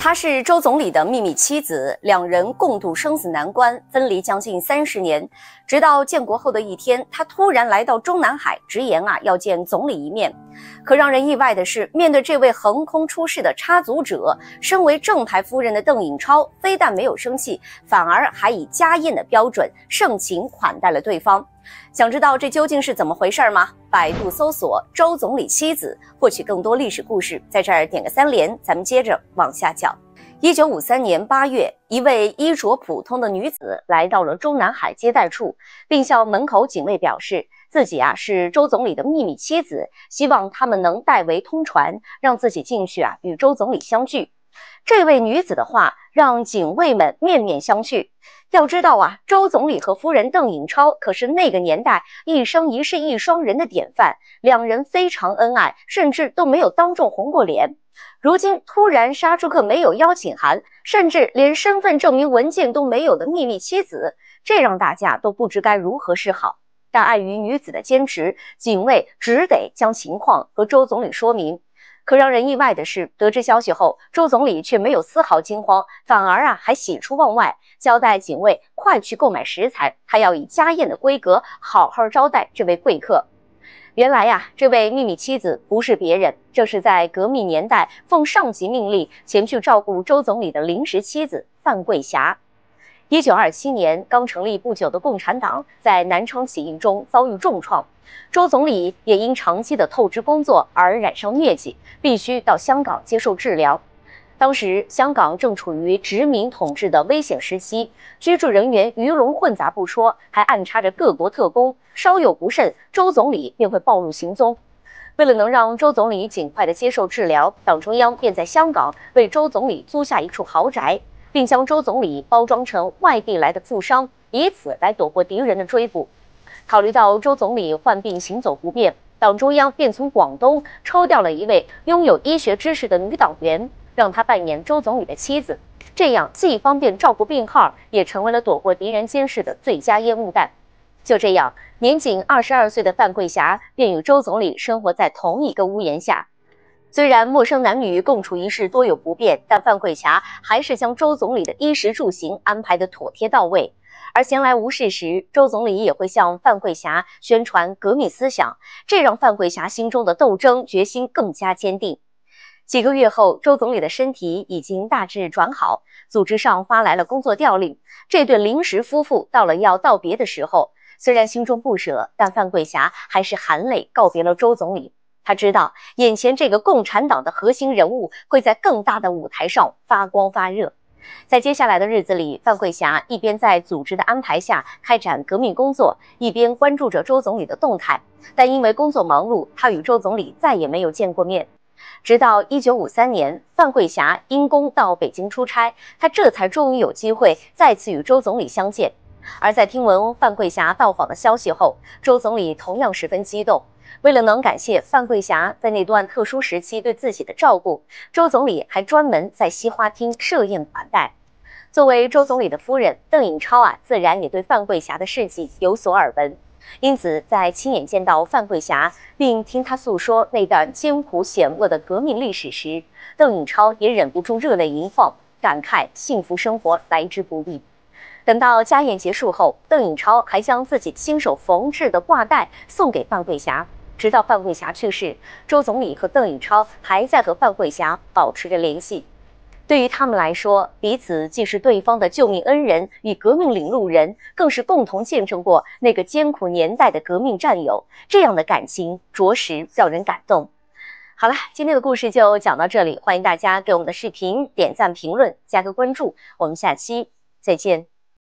她是周总理的秘密妻子，两人共度生死难关，分离将近30年。直到建国后的一天，她突然来到中南海，直言要见总理一面。可让人意外的是，面对这位横空出世的插足者，身为正牌夫人的邓颖超非但没有生气，反而还以家宴的标准盛情款待了对方。想知道这究竟是怎么回事吗？百度搜索周总理妻子，获取更多历史故事。在这儿点个3连，咱们接着往下讲。1953年8月，一位衣着普通的女子来到了中南海接待处，并向门口警卫表示自己是周总理的秘密妻子，希望他们能代为通传，让自己进去与周总理相聚。这位女子的话让警卫们面面相觑。要知道周总理和夫人邓颖超可是那个年代一生一世一双人的典范，两人非常恩爱，甚至都没有当众红过脸。如今突然杀出个没有邀请函，甚至连身份证明文件都没有的秘密妻子，这让大家都不知该如何是好。但碍于女子的坚持，警卫只得将情况和周总理说明。可让人意外的是，得知消息后，周总理却没有丝毫惊慌，反而还喜出望外，交代警卫快去购买食材，他要以家宴的规格好好招待这位贵客。原来这位秘密妻子不是别人，这是在革命年代奉上级命令前去照顾周总理的临时妻子范桂霞。1927年刚成立不久的共产党在南昌起义中遭遇重创，周总理也因长期的透支工作而染上疟疾，必须到香港接受治疗。当时香港正处于殖民统治的危险时期，居住人员鱼龙混杂不说，还暗插着各国特工，稍有不慎，周总理便会暴露行踪。为了能让周总理尽快的接受治疗，党中央便在香港为周总理租下一处豪宅，并将周总理包装成外地来的富商，以此来躲过敌人的追捕。考虑到周总理患病行走不便，党中央便从广东抽调了一位拥有医学知识的女党员，让她扮演周总理的妻子，这样既方便照顾病号，也成为了躲过敌人监视的最佳烟雾弹。就这样，年仅22岁的范桂霞便与周总理生活在同一个屋檐下。虽然陌生男女共处一室多有不便，但范桂霞还是将周总理的衣食住行安排得妥帖到位。而闲来无事时，周总理也会向范桂霞宣传革命思想，这让范桂霞心中的斗争决心更加坚定。几个月后，周总理的身体已经大致转好，组织上发来了工作调令。这对临时夫妇到了要道别的时候，虽然心中不舍，但范桂霞还是含泪告别了周总理。他知道眼前这个共产党的核心人物会在更大的舞台上发光发热。在接下来的日子里，范桂霞一边在组织的安排下开展革命工作，一边关注着周总理的动态。但因为工作忙碌，她与周总理再也没有见过面。直到1953年，范桂霞因公到北京出差，她这才终于有机会再次与周总理相见。而在听闻范桂霞到访的消息后，周总理同样十分激动。为了能感谢范桂霞在那段特殊时期对自己的照顾，周总理还专门在西花厅设宴款待。作为周总理的夫人，邓颖超自然也对范桂霞的事迹有所耳闻。因此，在亲眼见到范桂霞，并听她诉说那段艰苦险恶的革命历史时，邓颖超也忍不住热泪盈眶，感慨幸福生活来之不易。等到家宴结束后，邓颖超还将自己亲手缝制的挂带送给范桂霞。直到范桂霞去世，周总理和邓颖超还在和范桂霞保持着联系。对于他们来说，彼此既是对方的救命恩人与革命领路人，更是共同见证过那个艰苦年代的革命战友。这样的感情着实让人感动。好了，今天的故事就讲到这里，欢迎大家给我们的视频点赞、评论、加个关注，我们下期再见。